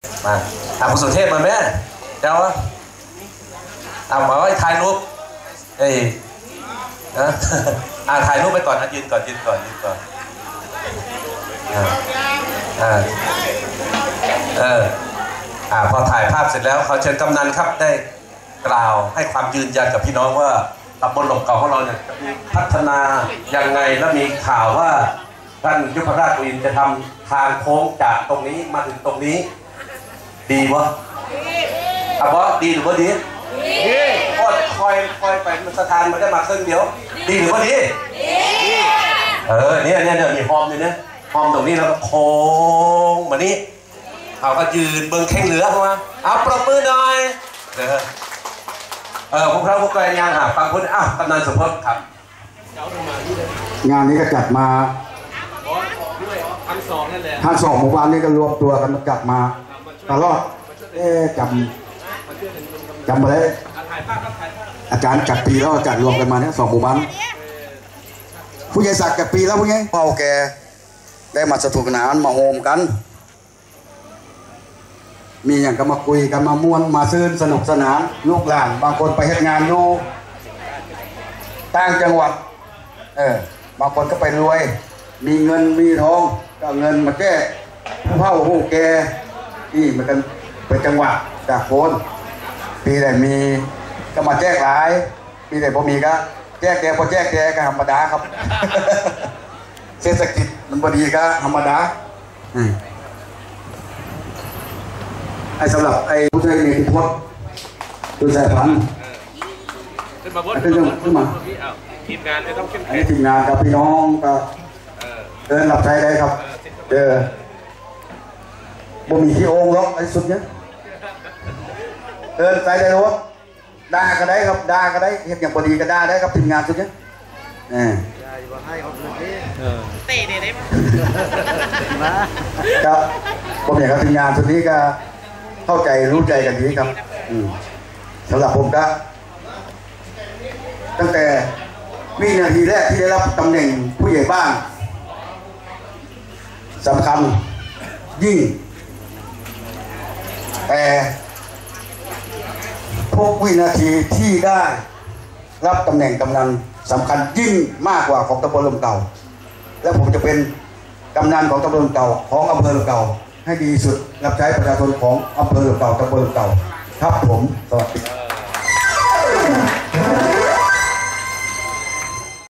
มาคุณสุเทพมาแม่เจ้ามาไว้ถ่ายรูปเอ้ยนะถ่ายรูปไปก่อนยืนก่อนพอถ่ายภาพเสร็จแล้วเขาเชิญกำนันครับได้กล่าวให้ความยืนยันกับพี่น้องว่าตำบลหลงเก่าของเราเนี่ยจะมีพัฒนายังไงและมีข่าวว่าท่านยุพราชกุลจะทำทางโค้งจากตรงนี้มาถึงตรงนี้ดีวะดีหรือว่าดีก็คอยไปสถานมันได้มาครึ่งเดียวดีหรือว่าดีเนี่ยมีหอมอยู่เนี่ยหอมตรงนี้แล้วก็โค้งมานี้เขาก็ยืนเบิ้งแข้งเหลือเข้ามาปรบมือหน่อยพวกเราพวกแกยังฟังพูดกำนันสมพศครับงานนี้ก็จัดมาทางสองหมู่บ้านนี้ก็รวมตัวกันจัดมาตลอดจำมาได้อาจารย์จัดปีแล้วจัดรวมกันมาเนี่ย2 หมู่บ้านผู้ใหญ่ศักดิ์จัดปีแล้วผู้ใหญ่เผ่าแกได้มาสนุกสนานมาโฮมกันมีอย่างก็มาคุยกันมาม่วนมาซื่นสนุกสนานลูกหลานบางคนไปเฮ็ดงานอยู่ต่างจังหวัดบางคนก็ไปรวยมีเงินมีทองก็เงินมาแก้ผู้เฒ่าผู้แก่นี่มันกันเป็นจังหวัดจากโคนปีไหนมีก็มาแจกหลายปีไหนพอมีก็แจกแกพอแจกแกก็ธรรมดาครับเศรษฐกิจมันพอดีก็ธรรมดาสำหรับผู้ช่วยในทุกคนตัวสายพันธุ์ขึ้นมาทีมงานจะต้องเข้มแข็งทีมงานกับพี่น้องก็เดินหลับใจได้ครับบ่มีที่โอ่งหรอกสุดเนี้ยเดินใจได้รถด่าก็ได้ครับด่าก็ได้เห็นอย่างพอดีก็ด่าได้ครับทีมงานสุดเนี้ยเตะได้ไหมครับผมอยากให้ทีมงานชุดนี้ก็เข้าใจรู้ใจกันดีครับสำหรับผมก็ตั้งแต่วินาทีแรกที่ได้รับตำแหน่งผู้ใหญ่บ้านสำคัญยิ่งแต่ทุกวินาทีที่ได้รับตำแหน่งกำนันสำคัญยิ่งมากกว่าของตำบลลมเก่าและผมจะเป็นกำนันของตำบลลมเก่าของอำเภอลมเก่าให้ดีสุดรับใช้ประชาชนของอำเภอลมเก่าตำบลลมเก่าครับผมสวัสดี